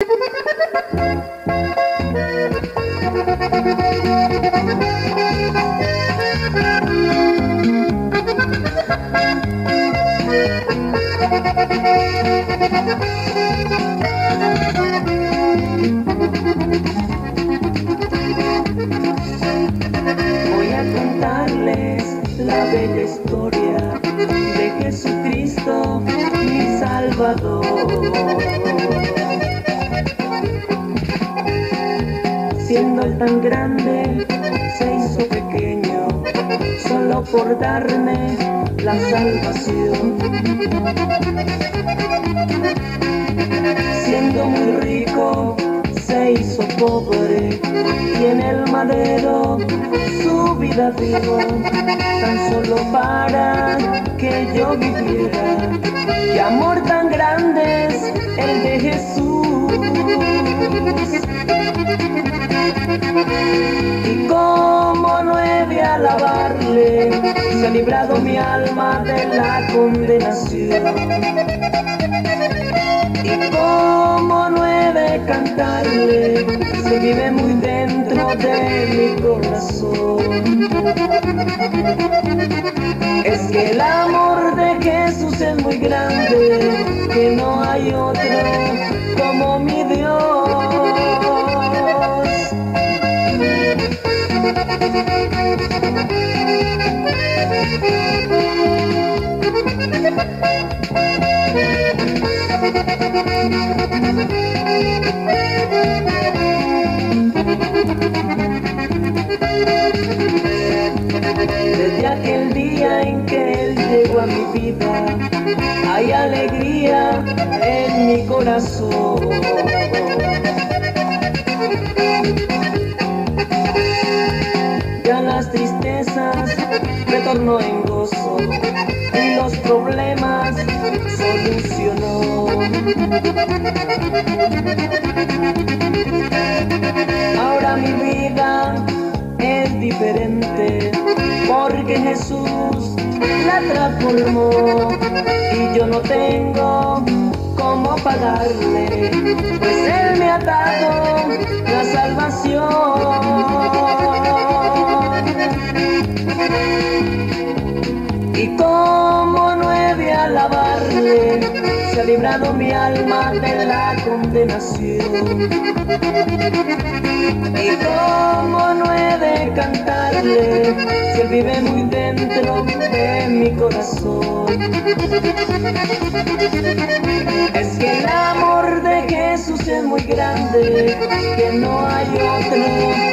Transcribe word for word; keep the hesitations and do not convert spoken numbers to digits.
Voy a contarles la bella historia de Jesucristo, mi Salvador. Siendo Él tan grande, se hizo pequeño, solo por darme la salvación. Siendo muy rico, se hizo pobre, y en el madero su vida dio, tan solo para que yo viviera. ¡Qué amor tan grande es el de Jesús! Y cómo no he de alabarle, se ha librado mi alma de la condenación. Y cómo no he de cantarle, se vive muy dentro de mi corazón. Es que el amor de Jesús es muy grande, que no hay otro como mi Dios. Desde aquel día en que Él llegó a mi vida, hay alegría en mi corazón. Ya las tristezas me tornó en gozo y los problemas solucionó. Ahora mi vida es diferente, porque Jesús la transformó, y yo no tengo cómo pagarle, pues Él me ha dado la salvación. Y cómo no he de alabarle, se ha librado mi alma de la condenación. Y cómo no he de cantarle, si Él vive muy dentro de mi corazón. Es que el amor de Jesús es muy grande, que no hay otro